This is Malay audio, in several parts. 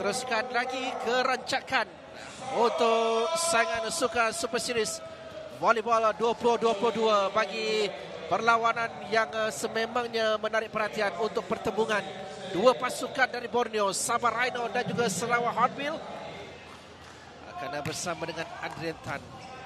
teruskan lagi kerancakan untuk saingan Sukan Super Series Volleyball 2022 bagi perlawanan yang sememangnya menarik perhatian untuk pertembungan dua pasukan dari Borneo, Sabah Rhino dan juga Sarawak Hornbill akan bersama dengan Adrian Tan.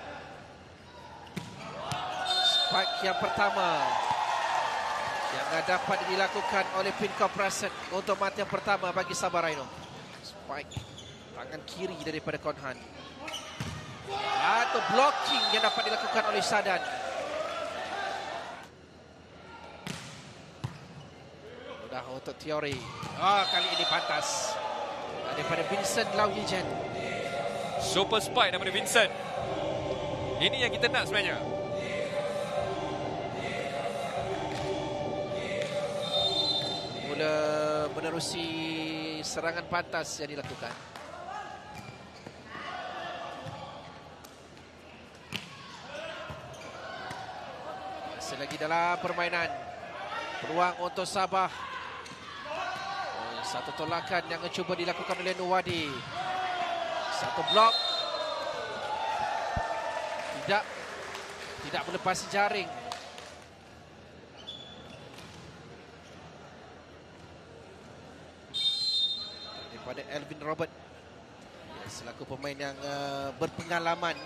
Spike yang pertama yang dapat dilakukan oleh Pinko Prasad untuk mat yang pertama bagi Sabah Rhino. Spike tangan kiri daripada Konhan. Atau blocking yang dapat dilakukan oleh Sadan. Mudah untuk teori. Kali ini pantas daripada Vincent Lau Yijen. Super spike daripada Vincent. Ini yang kita nak sebenarnya. Mula menerusi serangan pantas yang dilakukan. Masih lagi dalam permainan. Peluang untuk Sabah. Satu tolakan yang cuba dilakukan oleh Nuwadi. Satu blok. Tidak melepasi jaring. Daripada Elvin Robert. Selaku pemain yang berpengalaman.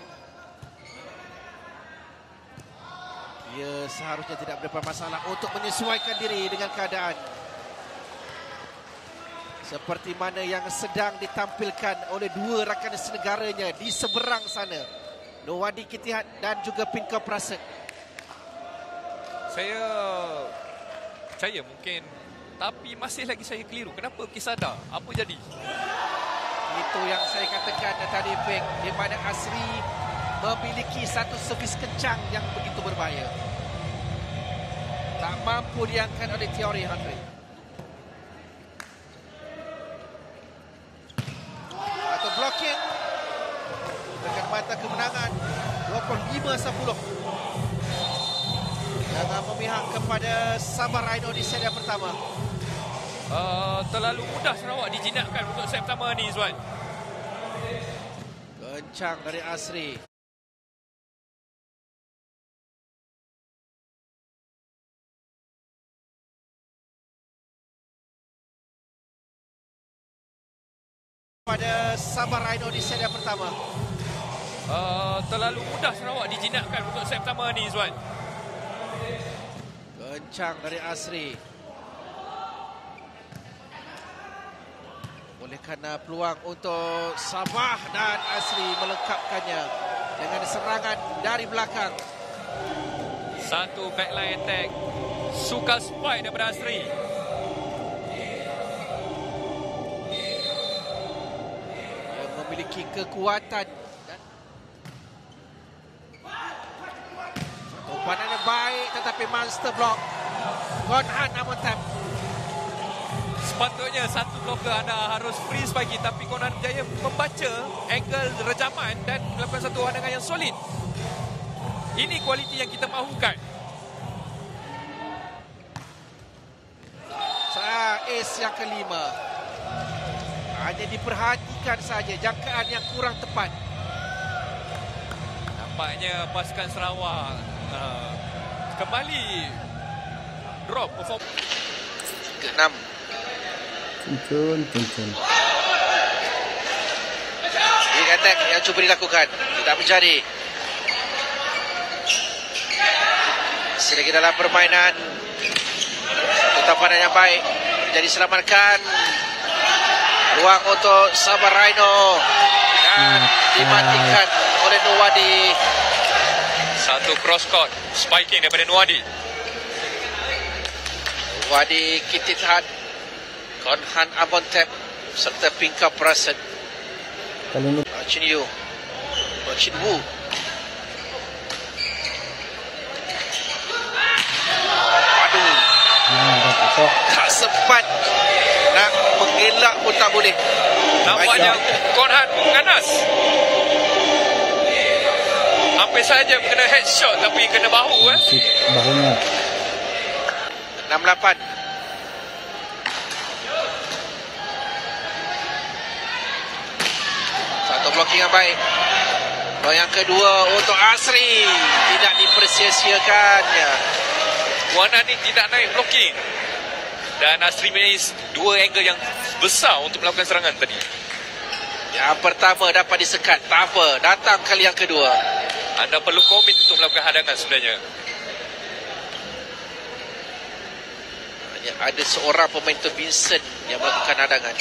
Dia seharusnya tidak berapa masalah untuk menyesuaikan diri dengan keadaan. Seperti mana yang sedang ditampilkan oleh dua rakan senegaranya di seberang sana. Nuwadi Kitihat dan juga Pinko Prasad. Saya percaya mungkin, tapi masih lagi saya keliru. Kenapa Kisada? Apa jadi? Itu yang saya katakan tadi, Pek, di mana Asri memiliki satu servis kencang yang begitu berbahaya. Tak mampu diangkat oleh teori Henry. Atau blocking dengan mata kemenangan 25-10. Jangan memihak kepada Sabah Rhino di set yang pertama. Terlalu mudah Sarawak dijinakkan untuk set pertama ni, Zuan. Kencang dari Asri. Pada Sabah Rhino di set yang pertama. Terlalu mudah Sarawak dijinakkan untuk set pertama ni, Zuan. Kencang dari Asri. Olehkan peluang untuk Sabah dan Asri melengkapkannya dengan serangan dari belakang. Satu backline attack. Suka spike daripada Asri. Yang memiliki kekuatan. Umpan yang baik tetapi monster block. Konhan Amontab. Sepatutnya satu blocker anda harus freeze pagi, tapi Konhan berjaya membaca angle rejaman dan melakukan satu hadangan yang solid. Ini kualiti yang kita mahukan. Ace yang kelima. Hanya diperhatikan saja jangkaan yang kurang tepat. Nampaknya pasukan Sarawak kembali drop perform. Ke-6. Tuntun. Big attack yang cuba dilakukan tidak menjadi. Masih lagi dalam permainan. Satu tamparan yang baik jadi selamatkan. Ruang untuk Sabah Rhino dan dimatikan oleh Nuwadi. Satu cross court spiking daripada Nuwadi. Nuwadi Kitihat, Konhan Amontep serta Pinko Prasad. Chin Yu, Chin Wu. Aduh, tak sempat nak mengelak pun tak boleh. Nampaknya Konhan ganas. Hampir saja kena headshot tapi kena bahu. Bahunya. 6-8. blocking yang baik. Blok yang kedua untuk Asri, tidak dipersia-siakannya. Wan Anik tidak naik blocking. Dan Asri Maiz dua angle yang besar untuk melakukan serangan tadi. Yang pertama dapat disekat, tak apa, datang kali yang kedua. Anda perlu komit untuk melakukan hadangan sebenarnya. Hanya ada seorang pemain Vincent yang melakukan hadangan.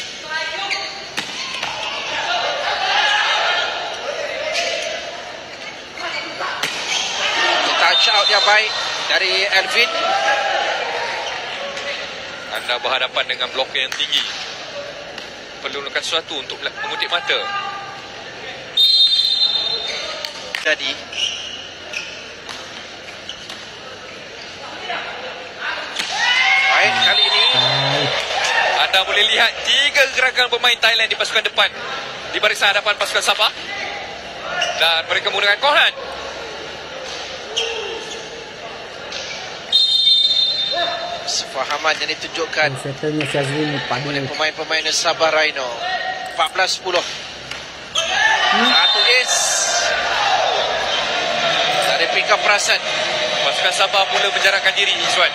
Touch out yang baik dari Elvin. Anda berhadapan dengan blok yang tinggi. Perlu melakukan sesuatu untuk mengutip mata. Jadi baik kali ini Anda boleh lihat 3 gerakan pemain Thailand di pasukan depan di barisan hadapan pasukan Sabah. Dan mereka menggunakan Korhan. Sefahaman yang ditunjukkan Setelnya Syazrin padu. oleh pemain-pemain Sabah Rhino. 14-10. Satu ace dari Pika Prasan. Pasukan Sabah mula menjarakkan diri, Izwan.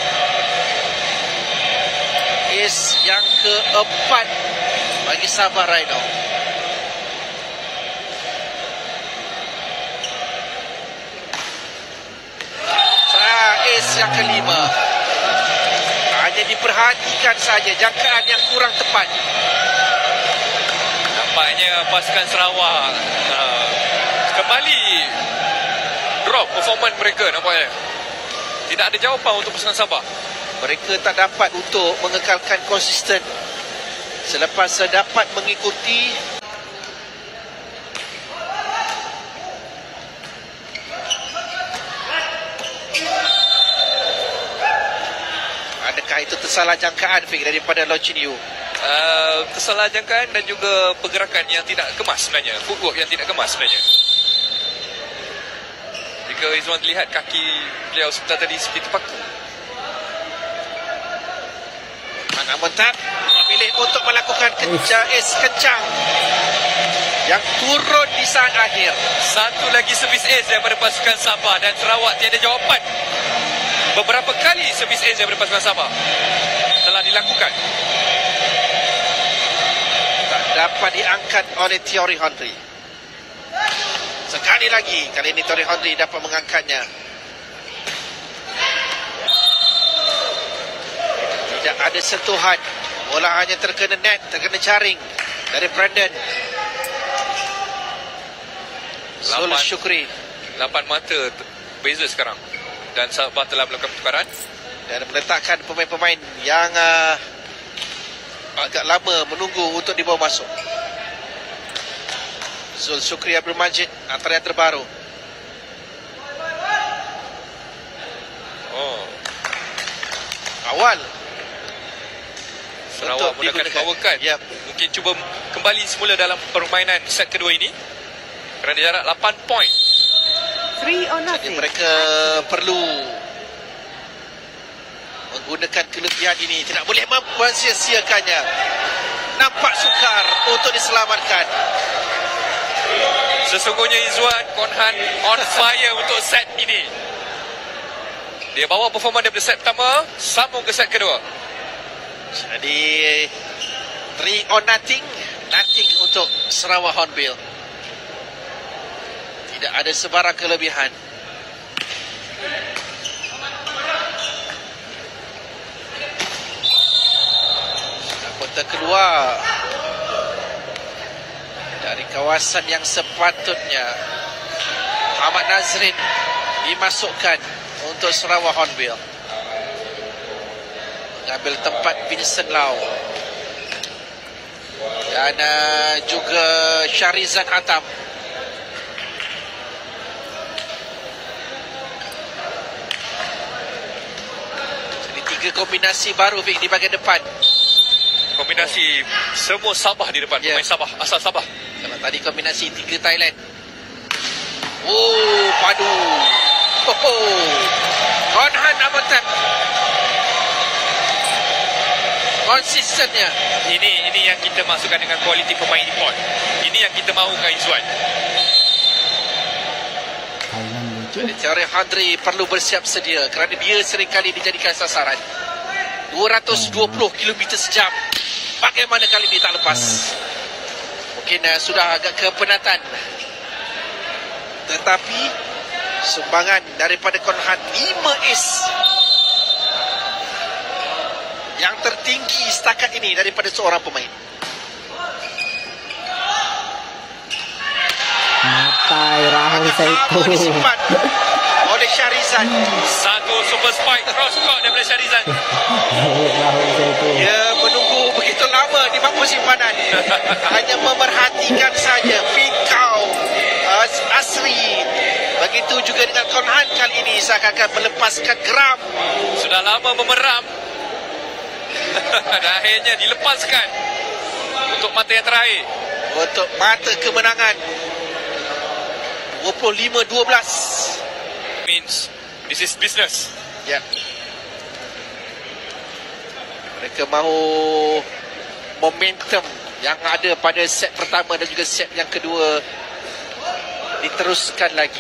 Ace yang keempat bagi Sabah Rhino. Ace yang kelima. Hanya diperhatikan saja jangkaan yang kurang tepat. Nampaknya pasukan Sarawak kembali drop performan mereka nampaknya. Tidak ada jawapan untuk pasukan Sabah. Mereka tak dapat untuk mengekalkan konsisten selepas dapat mengikuti adakah itu tersalah jangkaan Fik daripada Loh Chin Yew? Kesalahan jangkaan dan juga pergerakan yang tidak kemas sebenarnya. Footwork yang tidak kemas sebenarnya. Jika Izwan lihat kaki beliau sebentar tadi seperti terpaku. Namun tak memilih untuk melakukan kencang yang turun di saat akhir. Satu lagi servis ace daripada pasukan Sabah dan Sarawak tiada jawapan. Beberapa kali servis ace daripada pasukan Sabah telah dilakukan. Tak dapat diangkat oleh Thierry Henry. Sekali lagi, kali ini Thierry Henry dapat mengangkatnya. Tidak ada sentuhan. Bola hanya terkena net, terkena jaring dari Brandon. Zul Shukri. 8 mata beza sekarang. Dan Sabah telah melakukan pertukaran. Dan meletakkan pemain-pemain yang agak lama menunggu untuk dibawa masuk. Zul Shukri Abdul Majid antara yang terbaru. Awal Sarawak menggunakan power card. Yep. Mungkin cuba kembali semula dalam permainan set kedua ini. Kerana jarak 8 poin. 3-0. Jadi mereka perlu menggunakan kelebihan ini. Tidak boleh mempersia-siakannya. Nampak sukar untuk diselamatkan. Sesungguhnya Izwan, Korhan on fire untuk set ini. Dia bawa performa daripada set pertama, sambung ke set kedua. Jadi 3-0, nothing untuk Sarawak Hornbill. Tidak ada sebarang kelebihan. Kotak keluar dari kawasan yang sepatutnya. Ahmad Nazrin dimasukkan untuk Sarawak Hornbill. Mengambil tempat Vincent Lau. Dan juga Syarizan Atam. Jadi 3 kombinasi baru Vic di bahagian depan. Kombinasi semua Sabah di depan. Pemain Sabah, asal Sabah. Kalau tadi kombinasi 3 Thailand. Oh, padu. Korhan Amotak. konsistennya. Ini yang kita masukkan dengan kualiti pemain import. Ini yang kita mahukan, Izwan. Thailand lucu. Thierry Henry perlu bersiap sedia kerana dia seringkali dijadikan sasaran. 220 km sejam. Bagaimana kali ini tak lepas? Mungkin sudah agak kepenatan. Tetapi sumbangan daripada Conhan 5 ace. Yang tertinggi setakat ini daripada seorang pemain. Matai Rahul Saito. Disimpan oleh Shahrizan. Satu super spike cross court daripada Shahrizan. Rahul Saito. Dia menunggu begitu lama di bangku simpanan. Hanya memerhatikan saja. Pinkau, Asri. Begitu juga dengan Conhan kali ini seakan-akan melepaskan geram. Sudah lama memeram. Dan akhirnya dilepaskan untuk mata yang terakhir. Untuk mata kemenangan. 25-12. Means this is business. Ya. Mereka mahu momentum yang ada pada set pertama dan juga set yang kedua diteruskan lagi.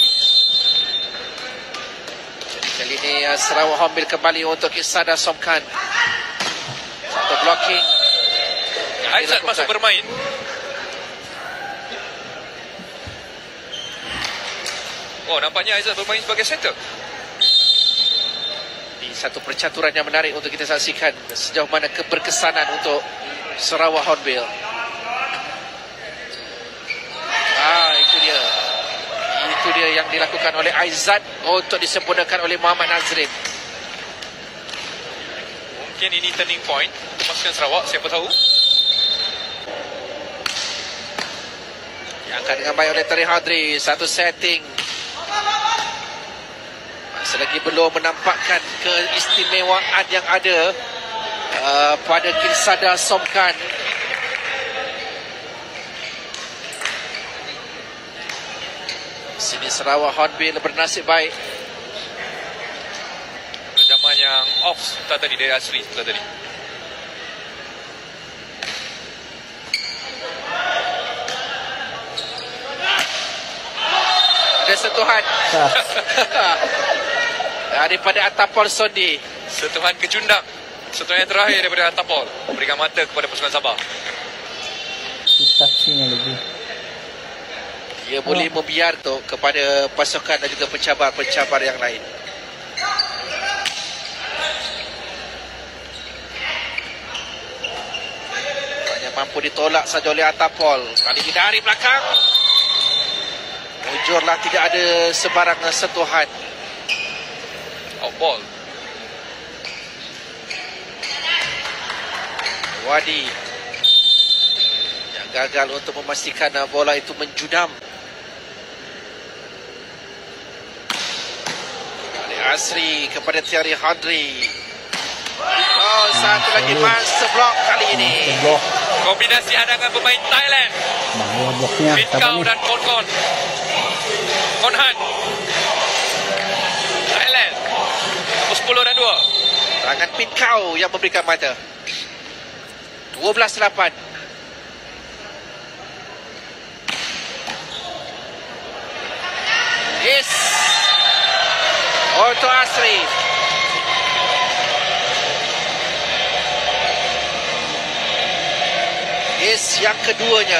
Jadi kali ini Sarawak Hornbill kembali untuk Isadha Somkan. Satu blocking. Aizat masuk bermain. Oh, nampaknya Aizat bermain sebagai center. Di satu percaturan yang menarik untuk kita saksikan sejauh mana keberkesanan untuk Sarawak Hornbill. Itu dia. Itu dia yang dilakukan oleh Aizat untuk disempurnakan oleh Muhammad Nazrin. Mungkin ini turning point untuk pasukan Sarawak, siapa tahu. Diangkat dengan baik oleh Thierry Henry. Satu setting. Selagi belum menampakkan keistimewaan yang ada pada Isadha Somkan. Sini Sarawak Hornbill bernasib baik. Zaman yang off sebentar tadi dari Asri sebentar tadi. Ada sentuhan daripada Atapol Sondi. Sentuhan kecundak. Sentuhan yang terakhir daripada Atapol. Memberikan mata kepada pasukan Sabah. Touchnya lagi. Dia boleh membiar tu kepada pasukan dan juga pencabar-pencabar yang lain. Hanya mampu ditolak saja oleh Atapol. Kali ini dari belakang. Mujurlah, tidak ada sebarang sentuhan. Out ball. Wadi yang gagal untuk memastikan bola itu menjudam. Asri kepada Thierry Henry. Satu lagi master block kali ini. Kombinasi hadangan pemain Thailand. Bahaya bloknya. Pinkau dan Conhan. Thailand. 10 dan 2. Tangan Pinkau yang memberikan mata. 12-8. Yes. Untuk Asri. Yes, yang keduanya.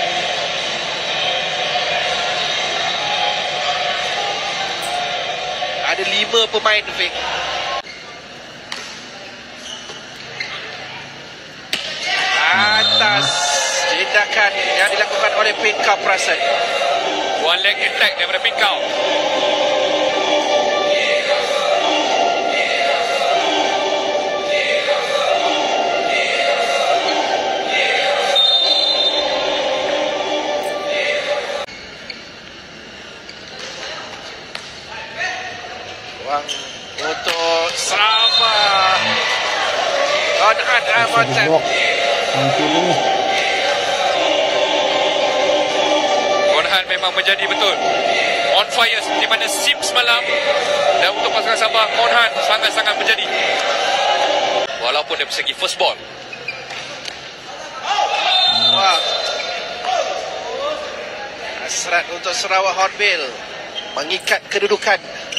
Ada 5 pemain Fik. Atas tindakan yang dilakukan oleh Pinkau Prasen. One leg attack daripada Pinkau. Untuk Sarawak. Conhan Amatan. Conhan memang menjadi betul on fire di mana SIM semalam. Dan untuk pasukan Sabah, Conhan sangat-sangat menjadi. Walaupun dari segi first ball Wah. Hasrat untuk Sarawak Hornbill mengikat kedudukan,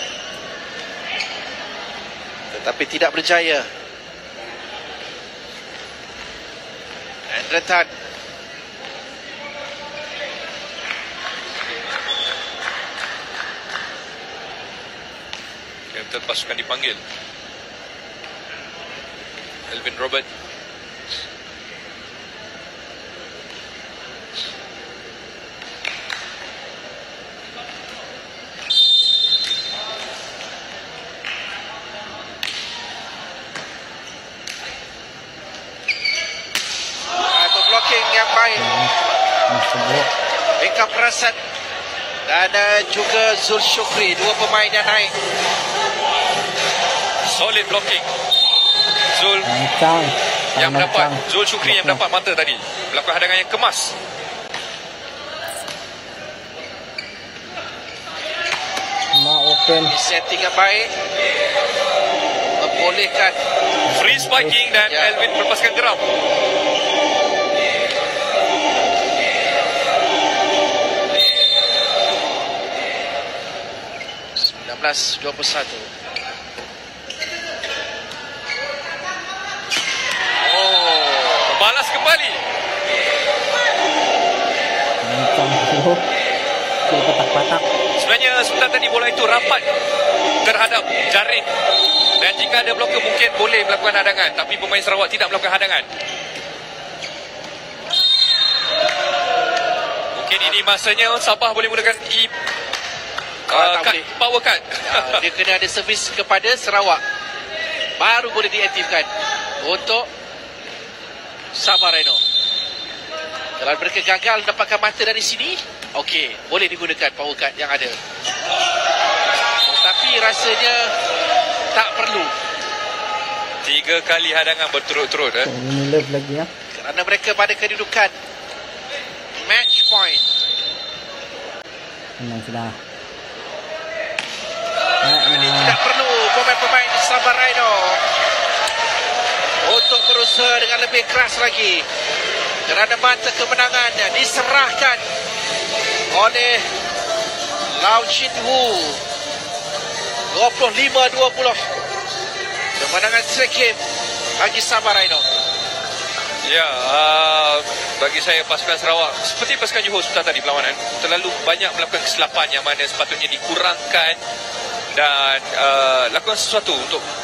tetapi tidak berjaya. Andrew Tan. Kapten pasukan dipanggil. Elvin Robert. Blocking yang baik. Beka Prasad dan juga Zul Shukri, dua pemain yang naik. Solid blocking. Zul yang mendapat, Zul Shukri yang mendapat mata tadi. Melakukan hadangan yang kemas. Open. Setting yang baik membolehkan Free spiking dan Elvin melepaskan geram. 19-21. Balas kembali. Patak-patak. Sebenarnya Sultan tadi bola itu rapat terhadap jaring, dan jika ada bloker mungkin boleh melakukan hadangan, tapi pemain Sarawak tidak melakukan hadangan. Mungkin ini masanya Sabah boleh menggunakan power cut. Dia kena ada servis kepada Sarawak, baru boleh diaktifkan untuk Sabah Rhino. Kalau mereka gagal mendapatkan mata dari sini, okey, boleh digunakan power cut yang ada. Tapi rasanya tak perlu. 3 kali hadangan berturut-turut. Ini love lagi ya. Kerana mereka pada kedudukan match point. Menang sudah. Ini tidak perlu pemain-pemain Sabah Rhino untuk berusaha dengan lebih keras lagi, kerana mata kemenangan diserahkan oleh Lau Chin Woo. 25-20 kemenangan terakhir bagi Sabah Rhino. Ya, bagi saya pasukan Sarawak seperti pasukan Johor Sultan tadi perlawanan terlalu banyak melakukan kesilapan yang mana sepatutnya dikurangkan dan lakukan sesuatu untuk